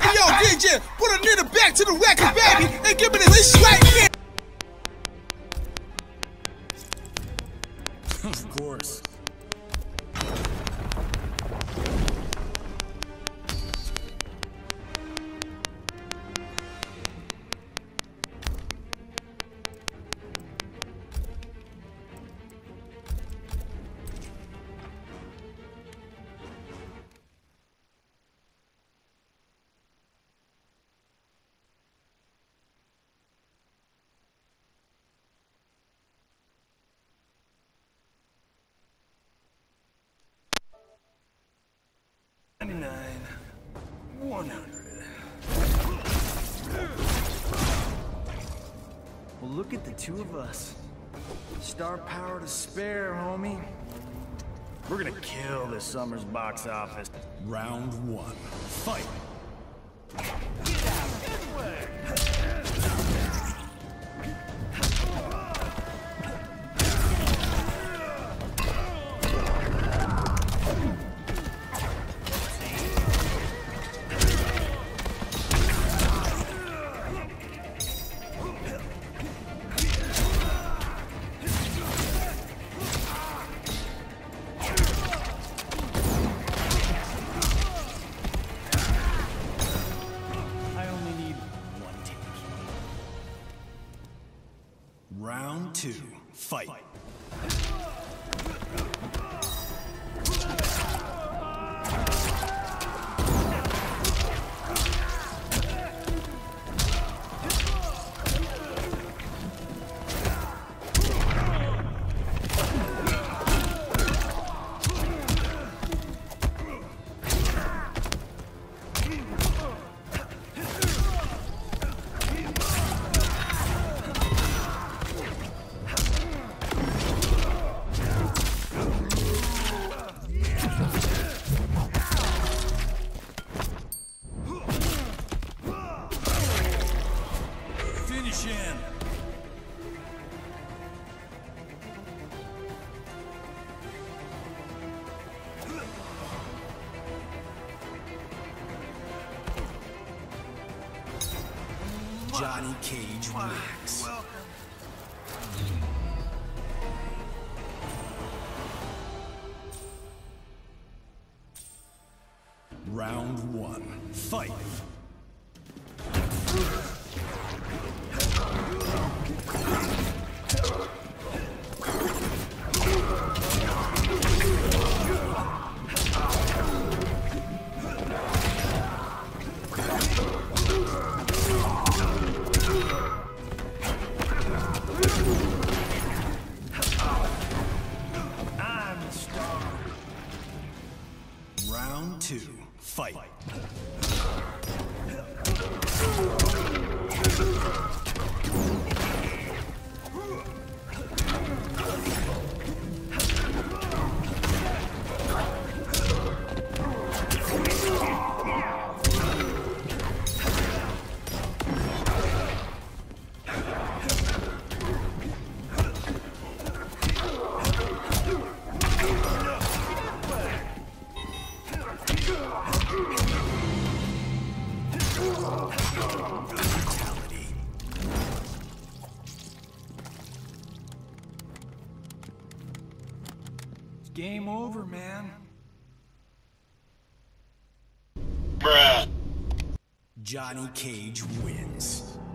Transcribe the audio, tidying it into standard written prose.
Hey yo, DJ, put a nigga back to the record, baby, and give me this right here. Of course. $99, $100. Well, look at the two of us. Star power to spare, homie. We're gonna kill this summer's box office. Round one, fight. Round two, fight. Johnny Cage wins. Round one, fight. Round two, fight. Fatality. It's game over, man. Bruh. Johnny Cage wins.